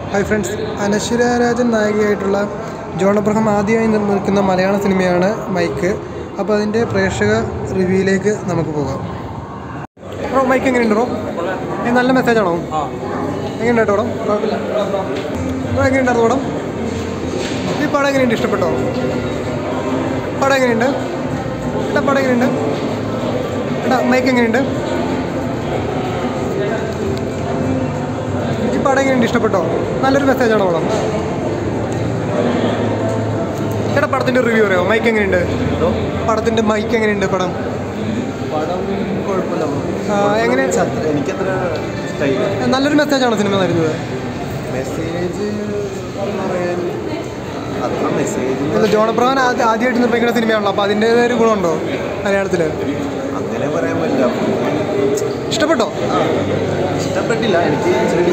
Hi friends, Anaswara Rajan നായികയായിട്ടുള്ള ജോൺ അബ്രഹാം ആദ്യമായി നിർമ്മിക്കുന്ന മലയാള സിനിമയാണ് മൈക്ക്. അപ്പോൾ അതിൻ്റെ പ്രേക്ഷക റിവ്യൂയിലേക്ക് നമുക്ക് പോകാം. ബ്രോ, മൈക്ക് എങ്ങനെയുണ്ട് ബ്രോ? ഇത് നല്ല മെസ്സേജാണോ? എങ്ങനെയുണ്ട് പടം? ബ്രോ, എങ്ങനെയുണ്ടായിരുന്നു പടം? ഈ പടം എങ്ങനെയുണ്ട്? ഇഷ്ടപ്പെട്ടോ? പടം എങ്ങനെയുണ്ട്? ഏട്ടാ, പടം എങ്ങനെയുണ്ട്? ഏട്ടാ, മൈക്ക് എങ്ങനെയുണ്ട്? ഈ പടം എങ്ങനെയുണ്ട്? ഇഷ്ടപ്പെട്ടോ? നല്ലൊരു മെസ്സേജാണോ പടം? ചേട്ടാ, പടത്തിൻ്റെ റിവ്യൂ പറയാമോ? മൈക്ക് എങ്ങനെയുണ്ട്? പടത്തിൻ്റെ മൈക്ക് എങ്ങനെയുണ്ട്? പടം എങ്ങനെ? എനിക്കത്ര നല്ലൊരു മെസ്സേജാണോ സിനിമ തരുന്നത്? അല്ല, ജോൺ അബ്രഹാം ആദ്യമായിട്ട് നിർമ്മിക്കുന്ന സിനിമയാണല്ലോ, അപ്പോൾ അതിൻ്റേതായ ഒരു ഗുണമുണ്ടോ മലയാളത്തിൽ? അങ്ങനെ പറയാൻ പറ്റില്ല. ഇഷ്ടപ്പെട്ടോ? ഇഷ്ടപ്പെട്ടില്ല, എനിക്ക്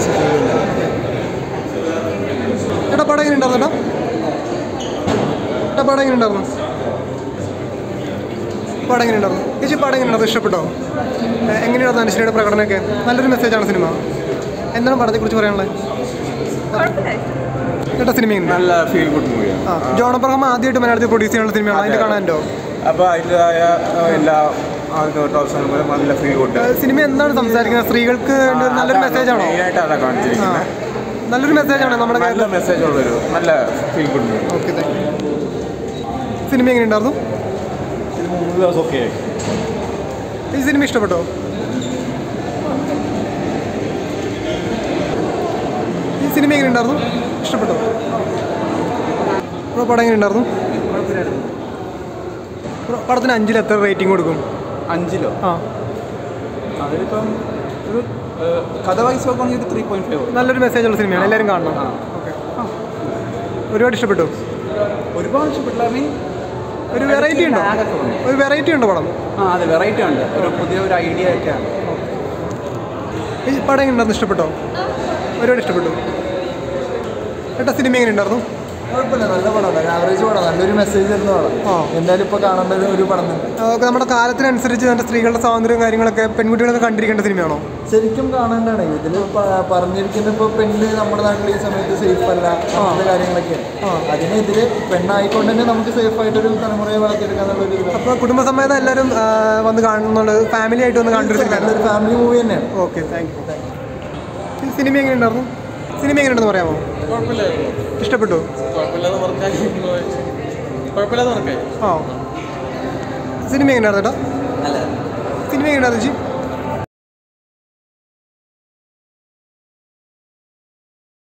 ചേട്ടാ, പടം എങ്ങനെ ഉണ്ടായിരുന്നു? ചേട്ടാ, പടം എങ്ങനെ ഉണ്ടായിരുന്നു? പടം എങ്ങനെ ഉണ്ടായിരുന്നു? ചേച്ചി, പടം എങ്ങനെ ഉണ്ടായിരുന്നു? ഇഷ്ടപ്പെട്ടോ? എങ്ങനെയായിരുന്നു അനുശ്വരയുടെ പ്രകടനമൊക്കെ? നല്ലൊരു മെസ്സേജാണ് സിനിമ. എന്താണ് പടത്തെക്കുറിച്ച് പറയാനുള്ളത്? ചേട്ടാ, സിനിമയുണ്ട്, നല്ല ഫീൽ ഗുഡ് മൂവിയാണ്. ജോൺ അബ്രഹാം ആദ്യമായിട്ട് മലയാളത്തിൽ പ്രൊഡ്യൂസ് ചെയ്യാനുള്ള സിനിമയാണ്. അതിൻ്റെ കാണാനുണ്ടോ? അപ്പോൾ അതിൻ്റെതായ എല്ലാ നല്ല ഫീൽ ഗുഡ്. സിനിമ എന്താണ് സംസാരിക്കുന്നത്? സ്ത്രീകൾക്ക് വേണ്ടി നല്ലൊരു മെസ്സേജാണോ? മെയിനായിട്ടാണ് കാണിച്ചിരിക്കുന്നത്. നല്ലൊരു മെസ്സേജാണ് നമ്മുടെ നല്ല മെസ്സേജുള്ളൊരു നല്ല feel good movie. Okay, thank you. Cinema എങ്ങനെ ഉണ്ടായിരുന്നു? ഓക്കെ. ഈ സിനിമ ഇഷ്ടപ്പെട്ടോ? ഈ സിനിമ എങ്ങനെ ഉണ്ടായിരുന്നു? ഇഷ്ടപ്പെട്ടോ? പടം എങ്ങനെ ഉണ്ടായിരുന്നു? പടത്തിന് 5-ൽ എത്ര റേറ്റിംഗ് കൊടുക്കും? 5-ലോ? അതിലിപ്പം ഒരു കഥ വൈസ് നോക്കുകയാണെങ്കിൽ ഒരു 3.5. നല്ലൊരു മെസ്സേജുള്ള സിനിമയാണ്, എല്ലാവരും കാണണം. ഓക്കെ, ഒരുപാട് ഇഷ്ടപ്പെട്ടു. ഒരുപാട് ഇഷ്ടപ്പെട്ടില്ല. മീൻ ഒരു വെറൈറ്റി ഉണ്ടോ? ഒരു വെറൈറ്റി ഉണ്ടോ പടം? അതെ, വെറൈറ്റി ഉണ്ട്. ഒരു പുതിയ ഒരു ഐഡിയ ഒക്കെയാണ്. ഈ പടം എങ്ങനെ ഉണ്ടായിരുന്നു? ഇഷ്ടപ്പെട്ടോ? ഒരുപാട് ഇഷ്ടപ്പെട്ടു. ഏട്ടാ, സിനിമ എങ്ങനെ ഉണ്ടായിരുന്നു? കുഴപ്പമില്ല, നല്ല പടമാണ്. ആവറേജ് പടം, നല്ലൊരു മെസ്സേജ് തരുന്ന പടം. എന്തായാലും ഇപ്പോൾ കാണേണ്ട ഒരു പടം തന്നെ. ഓക്കെ, നമ്മുടെ കാലത്തിനനുസരിച്ച് തന്നെ സ്ത്രീകളുടെ സ്വാതന്ത്ര്യവും കാര്യങ്ങളൊക്കെ പെൺകുട്ടികളൊക്കെ കണ്ടിരിക്കേണ്ട സിനിമയാണോ? ശരിക്കും കാണേണ്ടതാണ്. ഇതിൽ പറഞ്ഞിരിക്കുന്ന ഇപ്പോൾ പെണ്ണ് നമ്മുടെ നാട്ടിൽ ഈ സമയത്ത് സേഫ് അല്ല, അങ്ങനത്തെ കാര്യങ്ങളൊക്കെയാണ്. അതിനെതിരെ പെണ്ണായിക്കൊണ്ട് തന്നെ നമുക്ക് സേഫായിട്ടൊരു തലമുറയെ വളർത്തിയെടുക്കാന്നുള്ളൊരു. അപ്പോൾ കുടുംബസമേതം എല്ലാവരും വന്ന് കാണുന്നുള്ളത്, ഫാമിലി ആയിട്ട് വന്ന് കണ്ടൊരു സിനിമ, നല്ലൊരു ഫാമിലി മൂവി തന്നെയാണ്. Okay, thank you. സിനിമ എങ്ങനെ ഉണ്ടായിരുന്നു? സിനിമ എങ്ങനെയുണ്ടെന്ന് പറയാമോ? ഇഷ്ടപ്പെട്ടു? സിനിമ എങ്ങനെയായിരുന്നു ചേട്ടാ? സിനിമ എങ്ങനെയായിരുന്നു ചേച്ചി?